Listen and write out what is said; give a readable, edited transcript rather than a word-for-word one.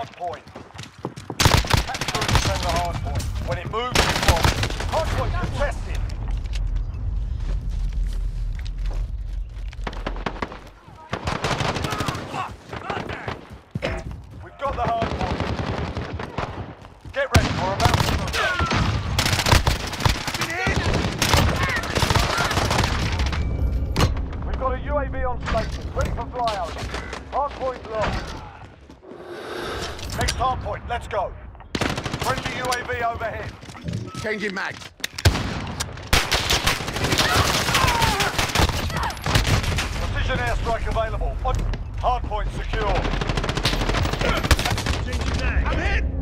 hard point. Capture and defend the hard point. When it moves, it's lost. Hard point contested. We've got the hard point. Get ready, we're about to move. We've got a UAV on station, ready for flyover. Hard point lost. Next hard point, let's go. Friendly UAV overhead. Changing mag. Precision airstrike available. Hard point secure. Changing mag. I'm hit!